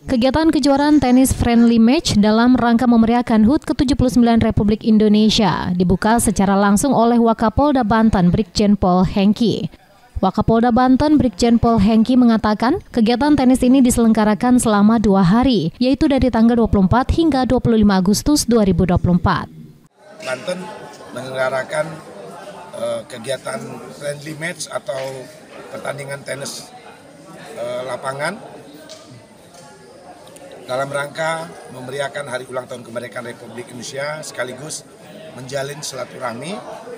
Kegiatan kejuaraan tenis friendly match dalam rangka memeriahkan HUT ke-79 Republik Indonesia dibuka secara langsung oleh Wakapolda Banten Brigjen Pol Hengki. Wakapolda Banten Brigjen Pol Hengki mengatakan kegiatan tenis ini diselenggarakan selama 2 hari, yaitu dari tanggal 24 hingga 25 Agustus 2024. Banten menyelenggarakan kegiatan friendly match atau pertandingan tenis lapangan dalam rangka memeriahkan Hari Ulang Tahun Kemerdekaan Republik Indonesia sekaligus menjalin silaturahmi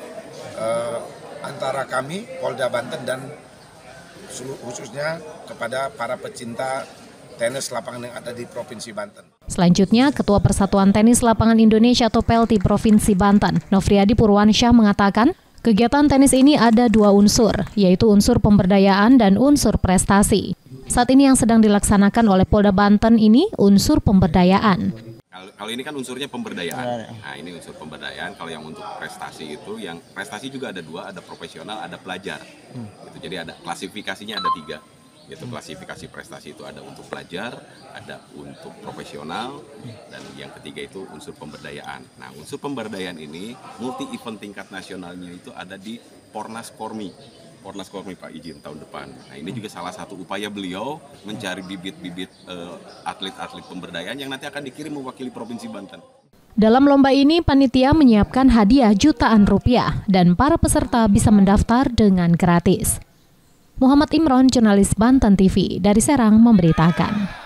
antara kami, Polda Banten dan khususnya kepada para pecinta tenis lapangan yang ada di Provinsi Banten. Selanjutnya, Ketua Persatuan Tenis Lapangan Indonesia atau PELTI Provinsi Banten, Nofriadi Purwansyah mengatakan, kegiatan tenis ini ada 2 unsur, yaitu unsur pemberdayaan dan unsur prestasi. Saat ini yang sedang dilaksanakan oleh Polda Banten ini unsur pemberdayaan. Kalau ini kan unsurnya pemberdayaan. Nah, ini unsur pemberdayaan. Kalau yang untuk prestasi itu, yang prestasi juga ada 2, ada profesional, ada pelajar. Gitu. Jadi ada klasifikasinya ada 3. Yaitu klasifikasi prestasi itu ada untuk pelajar, ada untuk profesional, dan yang ketiga itu unsur pemberdayaan. Nah, unsur pemberdayaan ini multi event tingkat nasionalnya itu ada di Pornas Kormi Pak izin tahun depan. Nah, ini juga salah satu upaya beliau mencari bibit-bibit atlet-atlet pemberdayaan yang nanti akan dikirim mewakili Provinsi Banten. Dalam lomba ini, panitia menyiapkan hadiah jutaan rupiah dan para peserta bisa mendaftar dengan gratis. Muhammad Imron, jurnalis Banten TV dari Serang memberitakan.